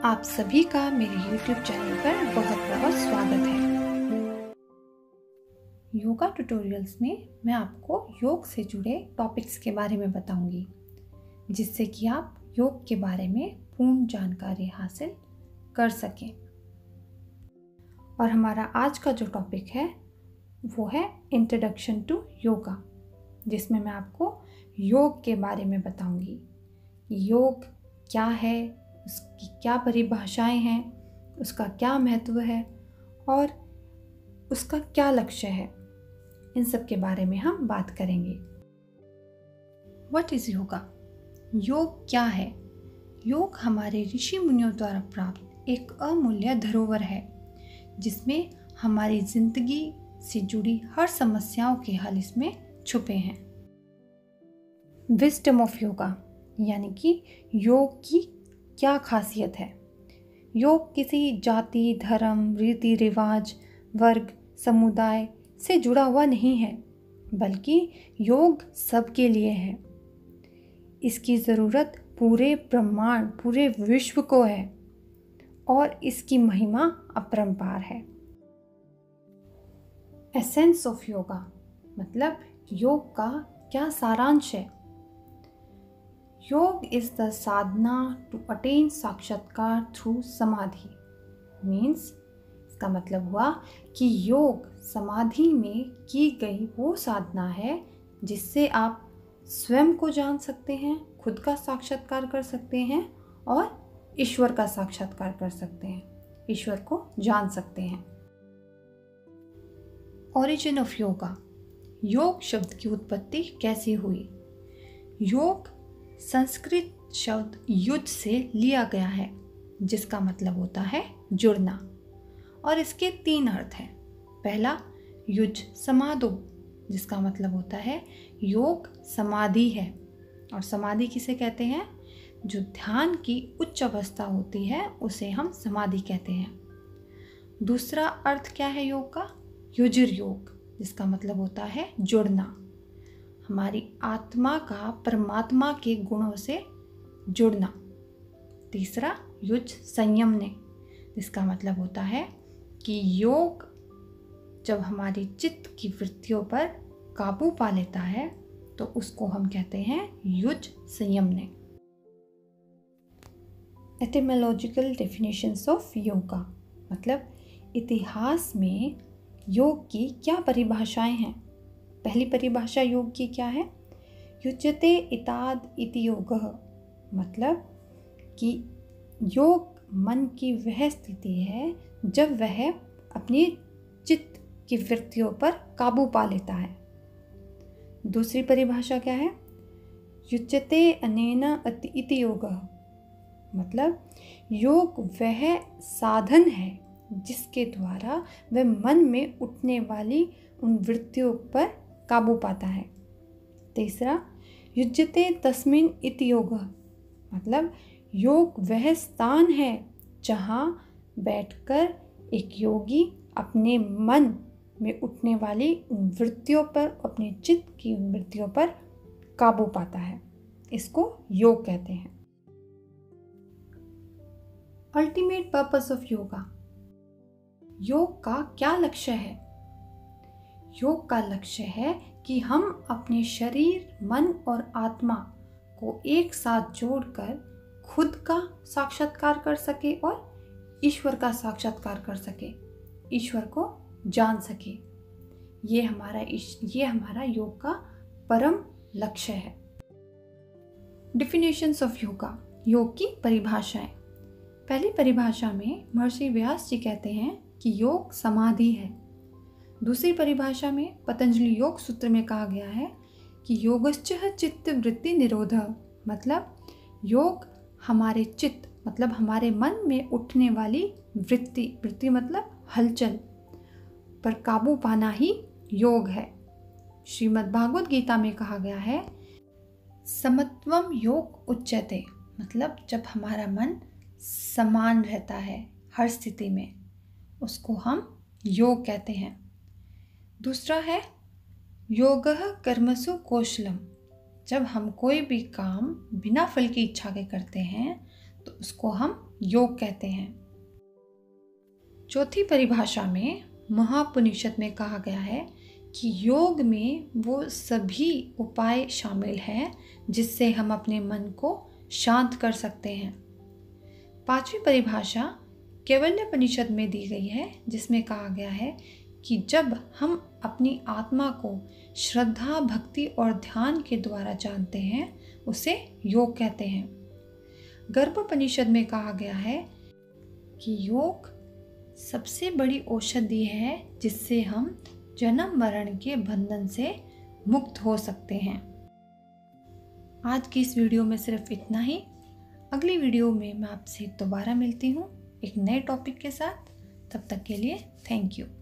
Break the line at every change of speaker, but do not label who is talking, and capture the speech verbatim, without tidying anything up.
आप सभी का मेरे YouTube चैनल पर बहुत बहुत स्वागत है। योगा ट्यूटोरियल्स में मैं आपको योग से जुड़े टॉपिक्स के बारे में बताऊंगी, जिससे कि आप योग के बारे में पूर्ण जानकारी हासिल कर सकें। और हमारा आज का जो टॉपिक है वो है इंट्रोडक्शन टू योगा, जिसमें मैं आपको योग के बारे में बताऊंगी। योग क्या है, उसकी क्या परिभाषाएं हैं, उसका क्या महत्व है और उसका क्या लक्ष्य है, इन सब के बारे में हम बात करेंगे। What is yoga? योग क्या है? योग हमारे ऋषि मुनियों द्वारा प्राप्त एक अमूल्य धरोहर है, जिसमें हमारी जिंदगी से जुड़ी हर समस्याओं के हल इसमें छुपे हैं। विजडम ऑफ योगा यानी कि योग की क्या खासियत है। योग किसी जाति, धर्म, रीति रिवाज, वर्ग, समुदाय से जुड़ा हुआ नहीं है, बल्कि योग सबके लिए है। इसकी ज़रूरत पूरे ब्रह्मांड, पूरे विश्व को है और इसकी महिमा अपरंपार है। एसेंस ऑफ योगा मतलब योग का क्या सारांश है। Yog is the sadhana to attain sakshatkar through samadhi. Means इसका मतलब हुआ कि योग समाधि में की गई वो साधना है जिससे आप स्वयं को जान सकते हैं, खुद का साक्षात्कार कर सकते हैं और ईश्वर का साक्षात्कार कर सकते हैं, ईश्वर को जान सकते हैं। Origin of yoga. योग शब्द की उत्पत्ति कैसे हुई? योग संस्कृत शब्द युज से लिया गया है, जिसका मतलब होता है जुड़ना, और इसके तीन अर्थ हैं। पहला युज समाधो, जिसका मतलब होता है योग समाधि है, और समाधि किसे कहते हैं? जो ध्यान की उच्च अवस्था होती है उसे हम समाधि कहते हैं। दूसरा अर्थ क्या है योग का? युजिर योग, जिसका मतलब होता है जुड़ना, हमारी आत्मा का परमात्मा के गुणों से जुड़ना। तीसरा युज संयम ने, जिसका मतलब होता है कि योग जब हमारी चित्त की वृत्तियों पर काबू पा लेता है तो उसको हम कहते हैं युज संयम ने। एटिमोलॉजिकल डेफिनेशंस ऑफ योगा मतलब इतिहास में योग की क्या परिभाषाएं हैं। पहली परिभाषा योग की क्या है? युज्यते इताद इति योगः, मतलब कि योग मन की वह स्थिति है जब वह अपनी चित्त की वृत्तियों पर काबू पा लेता है। दूसरी परिभाषा क्या है? युज्यते अनेन अति इति योगः, मतलब योग वह साधन है जिसके द्वारा वह मन में उठने वाली उन वृत्तियों पर काबू पाता है। तीसरा युज्यते तस्मिन् इति योगः, मतलब योग वह स्थान है जहाँ बैठकर एक योगी अपने मन में उठने वाली उन वृत्तियों पर, अपने चित्त की उन वृत्तियों पर काबू पाता है। इसको योग कहते हैं। Ultimate purpose of yoga. योग का क्या लक्ष्य है? योग का लक्ष्य है कि हम अपने शरीर, मन और आत्मा को एक साथ जोड़कर खुद का साक्षात्कार कर सके और ईश्वर का साक्षात्कार कर सके, ईश्वर को जान सके। ये हमारा ये हमारा योग का परम लक्ष्य है। डिफिनेशंस ऑफ योगा, योग की परिभाषाएं। पहली परिभाषा में महर्षि व्यास जी कहते हैं कि योग समाधि है। दूसरी परिभाषा में पतंजलि योग सूत्र में कहा गया है कि योगश्च चित्त वृत्ति निरोधः, मतलब योग हमारे चित्त मतलब हमारे मन में उठने वाली वृत्ति, वृत्ति मतलब हलचल पर काबू पाना ही योग है। श्रीमद् भागवत गीता में कहा गया है समत्वम योग उच्यते, मतलब जब हमारा मन समान रहता है हर स्थिति में, उसको हम योग कहते हैं। दूसरा है योगः कर्मसु कौशलम, जब हम कोई भी काम बिना फल की इच्छा के करते हैं तो उसको हम योग कहते हैं। चौथी परिभाषा में महाउपनिषद में कहा गया है कि योग में वो सभी उपाय शामिल हैं जिससे हम अपने मन को शांत कर सकते हैं। पांचवी परिभाषा कैवल्योपनिषद में दी गई है, जिसमें कहा गया है कि जब हम अपनी आत्मा को श्रद्धा, भक्ति और ध्यान के द्वारा जानते हैं उसे योग कहते हैं। गर्भोपनिषद में कहा गया है कि योग सबसे बड़ी औषधि है जिससे हम जन्म मरण के बंधन से मुक्त हो सकते हैं। आज की इस वीडियो में सिर्फ इतना ही। अगली वीडियो में मैं आपसे दोबारा मिलती हूँ एक नए टॉपिक के साथ। तब तक के लिए थैंक यू।